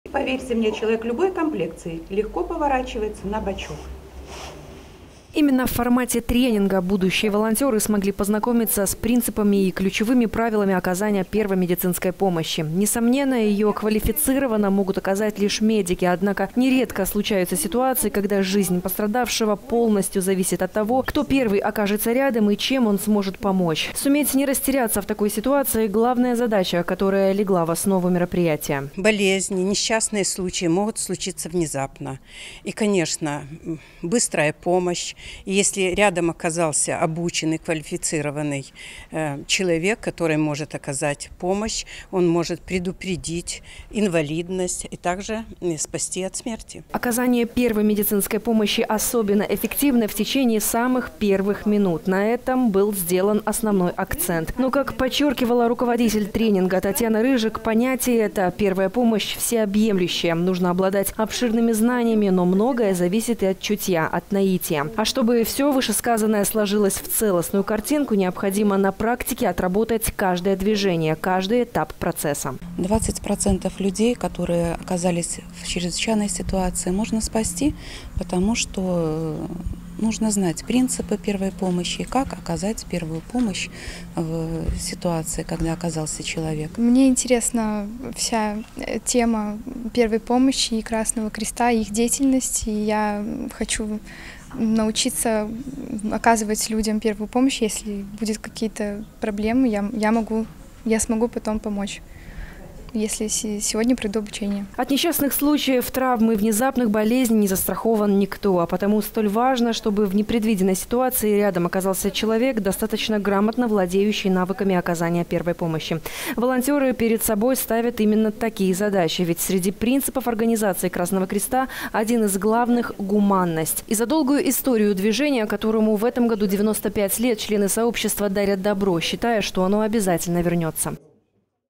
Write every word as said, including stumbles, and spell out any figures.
Поверьте мне, человек любой комплекции легко поворачивается на бочок. Именно в формате тренинга будущие волонтеры смогли познакомиться с принципами и ключевыми правилами оказания первой медицинской помощи. Несомненно, ее квалифицированно могут оказать лишь медики. Однако нередко случаются ситуации, когда жизнь пострадавшего полностью зависит от того, кто первый окажется рядом и чем он сможет помочь. Суметь не растеряться в такой ситуации – главная задача, которая легла в основу мероприятия. Болезни, несчастные случаи могут случиться внезапно. И, конечно, быстрая помощь. И если рядом оказался обученный, квалифицированный э, человек, который может оказать помощь, он может предупредить инвалидность и также спасти от смерти. Оказание первой медицинской помощи особенно эффективно в течение самых первых минут. На этом был сделан основной акцент. Но, как подчеркивала руководитель тренинга Татьяна Рыжик, понятие это «первая помощь» всеобъемлющая. Нужно обладать обширными знаниями, но многое зависит и от чутья, от наития. А чтобы все вышесказанное сложилось в целостную картинку, необходимо на практике отработать каждое движение, каждый этап процесса. двадцать процентов людей, которые оказались в чрезвычайной ситуации, можно спасти, потому что нужно знать принципы первой помощи и как оказать первую помощь в ситуации, когда оказался человек. Мне интересна вся тема первой помощи и Красного Креста, их деятельности. Я хочу научиться оказывать людям первую помощь. Если будут какие-то проблемы, я, я, могу, я смогу потом помочь, если сегодня пройду обучение. От несчастных случаев, травм и внезапных болезней не застрахован никто. А потому столь важно, чтобы в непредвиденной ситуации рядом оказался человек, достаточно грамотно владеющий навыками оказания первой помощи. Волонтеры перед собой ставят именно такие задачи. Ведь среди принципов организации Красного Креста один из главных – гуманность. И за долгую историю движения, которому в этом году девяносто пять лет, члены сообщества дарят добро, считая, что оно обязательно вернется.